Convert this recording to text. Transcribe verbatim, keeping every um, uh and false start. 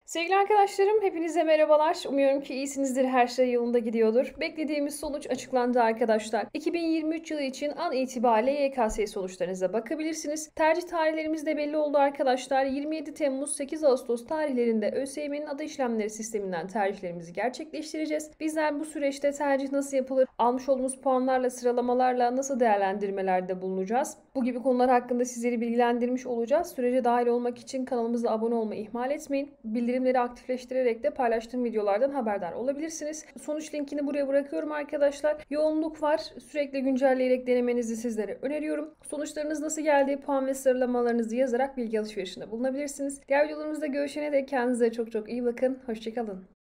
Sevgili arkadaşlarım, hepinize merhabalar. Umuyorum ki iyisinizdir, her şey yolunda gidiyordur. Beklediğimiz sonuç açıklandı arkadaşlar. iki bin yirmi üç yılı için an itibariyle Y K S sonuçlarınıza bakabilirsiniz. Tercih tarihlerimiz de belli oldu arkadaşlar. yirmi yedi Temmuz sekiz Ağustos tarihlerinde ÖSYM'nin adı işlemleri sisteminden tercihlerimizi gerçekleştireceğiz. Bizler bu süreçte tercih nasıl yapılır, almış olduğumuz puanlarla, sıralamalarla nasıl değerlendirmelerde bulunacağız? Bu gibi konular hakkında sizleri bilgilendirmiş olacağız. Sürece dahil olmak için kanalımıza abone olmayı ihmal etmeyin. Bildirimleri aktifleştirerek de paylaştığım videolardan haberdar olabilirsiniz. Sonuç linkini buraya bırakıyorum arkadaşlar. Yoğunluk var. Sürekli güncelleyerek denemenizi sizlere öneriyorum. Sonuçlarınız nasıl geldi? Puan ve sıralamalarınızı yazarak bilgi alışverişinde bulunabilirsiniz. Diğer videolarımızda görüşene dek kendinize çok çok iyi bakın. Hoşçakalın.